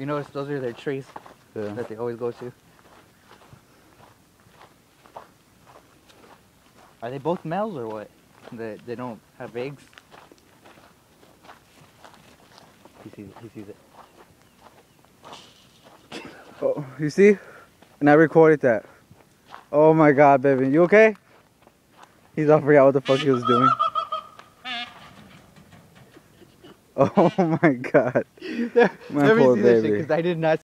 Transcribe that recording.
You notice those are their trees that they always go to. Are they both males or what? They don't have eggs? He sees it. He sees it. Oh, you see? And I recorded that. Oh my god, baby. You okay? He's all forgot what the fuck he was doing. Oh my god. My poor baby. Because I did not